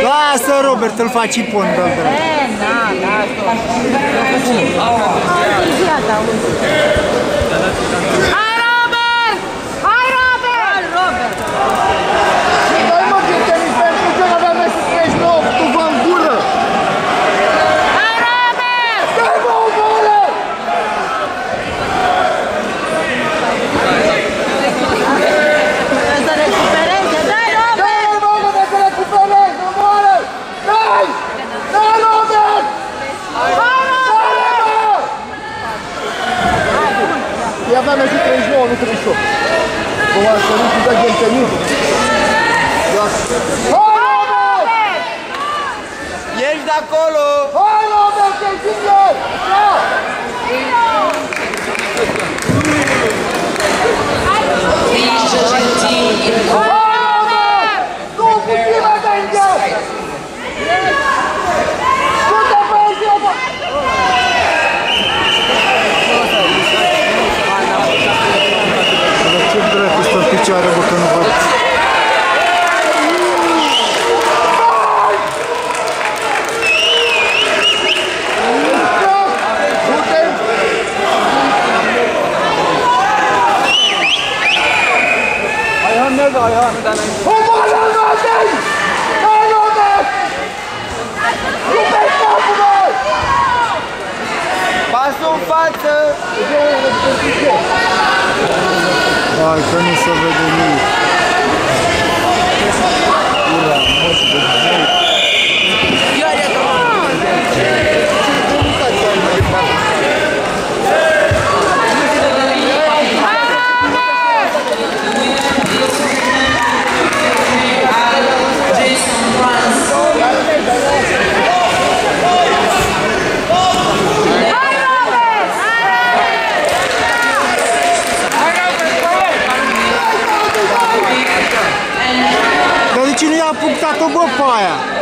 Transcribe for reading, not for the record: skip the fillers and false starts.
Lasă, Robert, îl faci ipon, dă-l drept. Hai, Robert! Hai, Robert! Dai mă, că tenis pentru că n-avea Messi 39, tu vă în gură! Hai, Robert! Dai mă, o bolă! Trebuie să recupereze, dai, Robert! Dai mă, că să recuperezi, nu moară! Dai! Dai, Robert! Hai, Robert! I avea Messi 39, nu 38. Cum a sărit și dă ghentenit. Hai, Robert! Ești de acolo! Hai, Robert, te ține! Da! Hai, Robert! Nu, puțin mai de înțeles! Du-te pe aici, bă! Ce dracu stă în picioare, bă, că nu văd. Omoară-l, Robert! Hai, Robert! Nu pe capul, bă! Pasul în față! Hai, că nu se vede nimic. Dar de ce nu i-a punctat-o, bă, pe aia?